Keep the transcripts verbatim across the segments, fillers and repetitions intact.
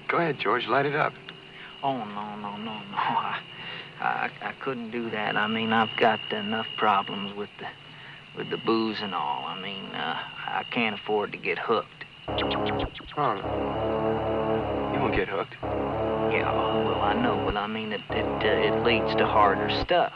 Go ahead, George, light it up. Oh, no, no, no, no. I, I, I couldn't do that. I mean, I've got enough problems with the, with the booze and all. I mean, uh, I can't afford to get hooked. Oh, you won't get hooked. Yeah, well, I know, but I mean, it, it, uh, it leads to harder stuff.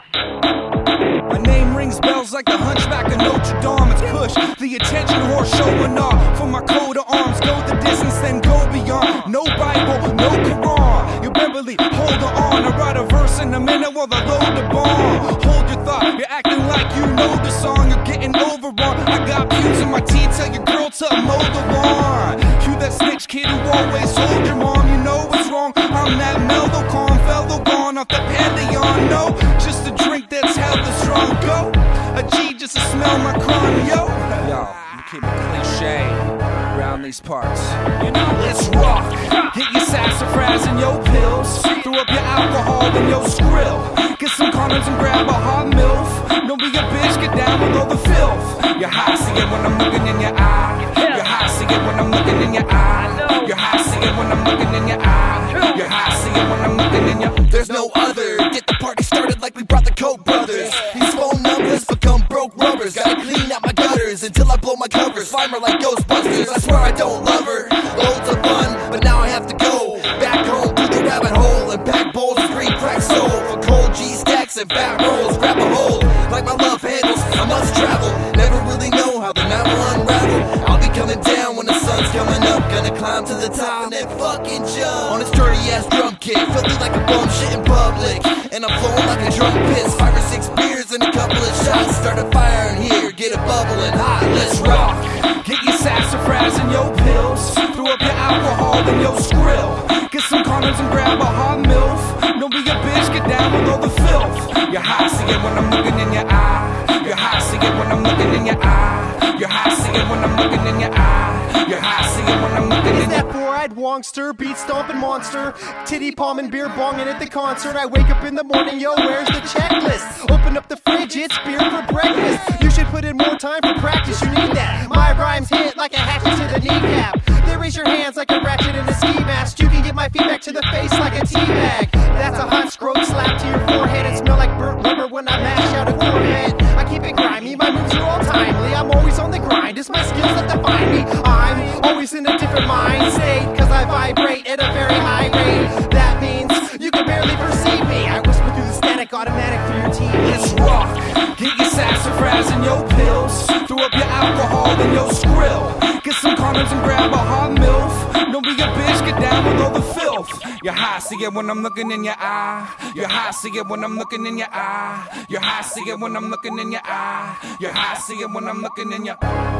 My name rings bells like the hunchback of Notre Dame. It's Kush, the attention whore showing off. For my coat of arms, go the distance, then go beyond. No Bible, no Quran. You Beverly, hold on. I write a verse in a minute while I load the bomb. Hold your thought, you're acting like you know the song. You're getting overrun. I got pews in my teeth, tell your girl to mow the lawn. You that snitch kid who always hold your mom. You know what's wrong. I'm that mellow, calm fellow gone off the pantheon. No, just a drink that's hella strong. Go, a G just to smell my crime, yo. Yo, you keep it cliche around these parts. You know, let's rock. Get your sassafras and your pills. Throw up your alcohol and your skrill. Get some condoms and grab a hot milf. Don't be a bitch, get down with all the filth. You're high, see it when I'm looking in your eye. You're high, see it when I'm looking in your eye. You're high, see it when I'm looking in your eye. You're high, see it when I'm looking in your eye. There's no other. Get the party started like we brought the Koch brothers. These phone numbers become broke rubbers. Gotta clean out my gutters until I blow my covers. Find her like Ghostbusters. I swear I don't love her. Loads of fun, but now I have to go back home through the rabbit hole and pack bowls of green crack soul for cold G stacks and fat rolls. Grab a hold like my love handles. I must travel. Never really know how the night will unravel. I'll be coming down when the sun's coming up. Gonna climb to the top and then fucking jump on this dirty ass drum kit. Filthy like a bum shit in public. And I'm flowing like a drunk piss. Five or six beers and a couple of shots. Start a fire in here, get it bubbling hot. Let's rock. Get your sassafras and your pills. Throw up your alcohol and your skrill. Get some condoms and grab a hot milf. Don't be a bitch, get down with all the filth. You're high, see it when I'm looking in your eye. You're high, see it when I'm looking in your eye. You're high, see it when I'm looking in your eye. You're high, see it when I'm looking in your eye. That four-eyed wongster, beat stomping monster, titty palming, beer bonging at the concert. I wake up in the morning, yo, where's the checklist? Open up the fridge, it's beer for breakfast. You should put in more time for practice, you need that. My rhymes hit like a hatchet to the kneecap. They raise your hands like a ratchet in a ski mask. You can get my feedback to the face like a tea bag. That's a hot scrote slap to your forehead. It smell like burnt rubber when I mash out a Corvette. I keep it grimy, my moves are all timely. I'm always on the grind, it's my skills that define me. I'm always in a different mind state, cause I vibrate at a very high rate. That means you can barely perceive me. I whisper through the static, automatic for your T V. Let's rock. Get your sassafras and your pills. Throw up your alcohol and your skrill. Get some condoms and grab a hot milf. Don't be a bitch, get down with all the filth. You're high, see it when I'm looking in your eye. You're high, see it when I'm looking in your eye. You're high, see it when I'm looking in your eye. You're high, see it when I'm looking in your eye.